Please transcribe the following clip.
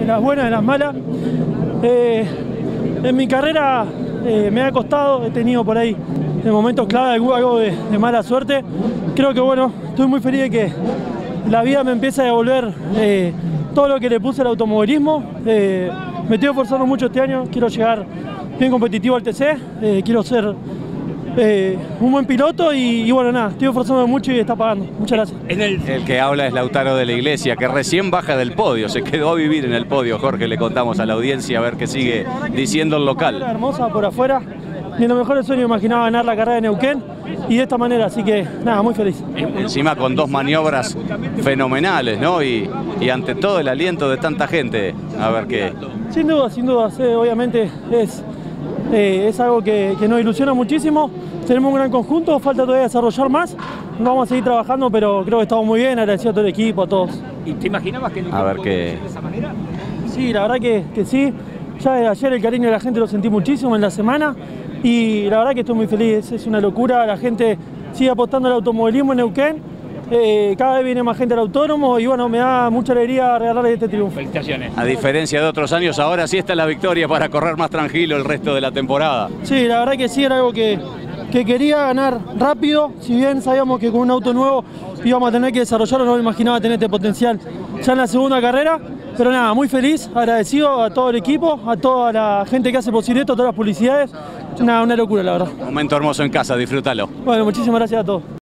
las buenas, de las malas. En mi carrera me ha costado, he tenido por ahí en momentos clave algo de mala suerte. Creo que bueno, estoy muy feliz de que la vida me empiece a devolver todo lo que le puse al automovilismo. Me estoy esforzando mucho este año, quiero llegar bien competitivo al TC, quiero ser un buen piloto y bueno, nada, estoy esforzando mucho y está pagando. Muchas gracias. El que habla es Lautaro de la Iglesia, que recién baja del podio, se quedó a vivir en el podio. Jorge, le contamos a la audiencia a ver qué sigue diciendo el local. Hermosa por afuera, ni en lo mejor el sueño imaginaba ganar la carrera de Neuquén y de esta manera, así que nada, muy feliz. Encima con dos maniobras fenomenales, ¿no? Y ante todo el aliento de tanta gente, a ver qué. Sin duda, obviamente es algo que nos ilusiona muchísimo. Tenemos un gran conjunto, falta todavía desarrollar más. Vamos a seguir trabajando, pero creo que estamos muy bien, agradecido a todo el equipo, a todos. ¿Y te imaginabas que a ver qué de esa manera? Sí, la verdad que sí. Ya desde ayer el cariño de la gente lo sentí muchísimo en la semana y la verdad que estoy muy feliz, es una locura. La gente sigue apostando al automovilismo en Neuquén. Cada vez viene más gente al autódromo y bueno, me da mucha alegría regalarle este triunfo. Felicitaciones. A diferencia de otros años, ahora sí está la victoria para correr más tranquilo el resto de la temporada. Sí, la verdad que sí, era algo que quería ganar rápido. Si bien sabíamos que con un auto nuevo íbamos a tener que desarrollarlo, no me imaginaba tener este potencial ya en la segunda carrera. Pero nada, muy feliz, agradecido a todo el equipo, a toda la gente que hace posible esto, a todas las publicidades. Una locura, la verdad. Momento hermoso en casa, disfrútalo. Bueno, muchísimas gracias a todos.